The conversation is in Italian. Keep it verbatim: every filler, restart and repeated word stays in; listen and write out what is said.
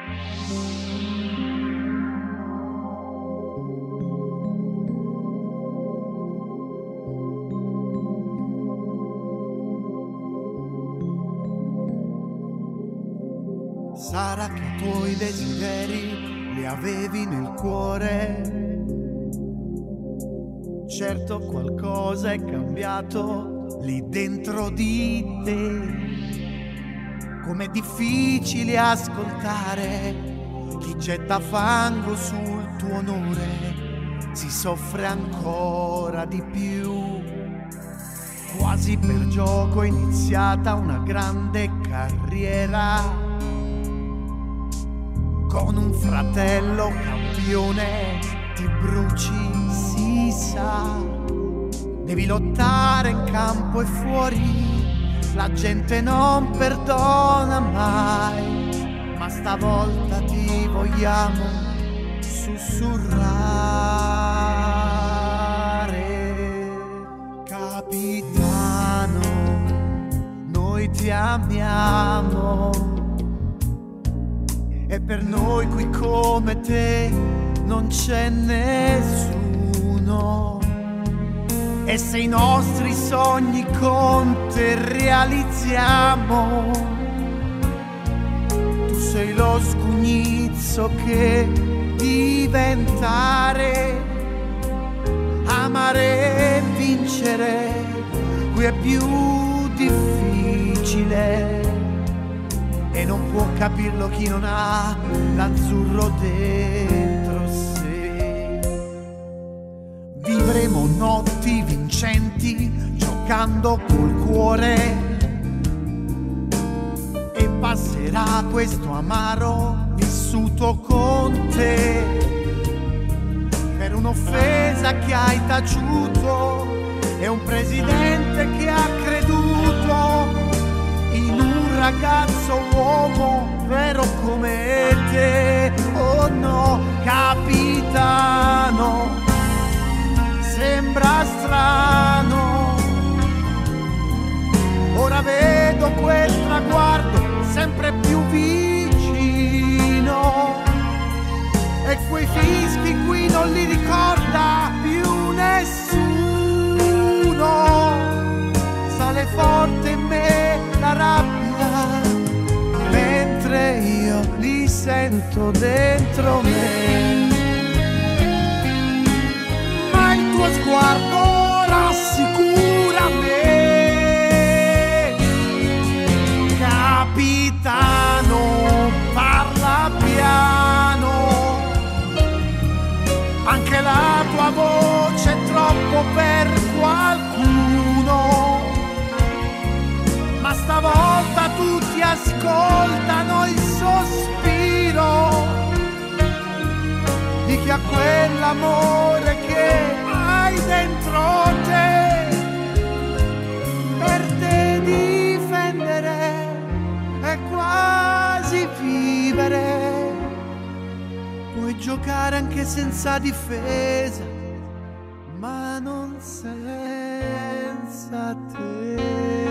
Sarà che i tuoi desideri li avevi nel cuore. Certo qualcosa è cambiato lì dentro di te. Com'è difficile ascoltare chi getta fango sul tuo onore. Si soffre ancora di più. Quasi per gioco è iniziata una grande carriera. Con un fratello campione ti bruci, si sa. Devi lottare in campo e fuori, la gente non perdona mai. Ma stavolta ti vogliamo sussurrare. Capitano, noi ti amiamo. E per noi qui come te non c'è nessuno. E se i nostri sogni con te realizziamo, tu sei lo scugnizzo che diventare, amare e vincere qui è più difficile. E non può capirlo chi non ha l'azzurro dentro sé. Vivremo notti vincenti giocando col cuore. E passerà questo amaro vissuto con te. Per un'offesa che hai taciuto e un presidente che ha creduto in un ragazzo uomo vero come te. Oh no, capitano, sembra strano. Ora vedo quel traguardo sempre più vicino. E quei fischi qui non li ricorda più nessuno. Sale forte in me la rabbia, mentre io li sento dentro me. Ma il tuo sguardo rassicura me. Capitano, parla piano. Anche la tua voce è troppo per qualcuno. Ma stavolta tutti ascoltano il sospiro di chi ha quell'amore che hai dentro te. Per te difendere è quasi vivere. Puoi giocare anche senza difesa, ma non senza te.